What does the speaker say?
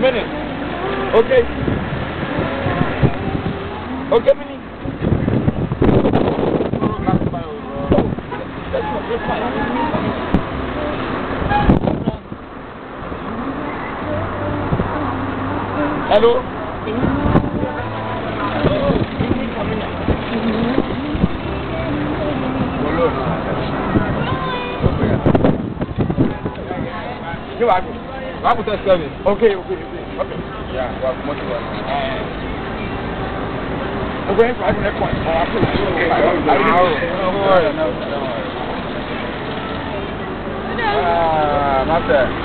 minute. Okay. Okay, Minnie. Hello. You are good. I put a service. Okay. Yeah, well, much better. I'm going for next one. Not bad.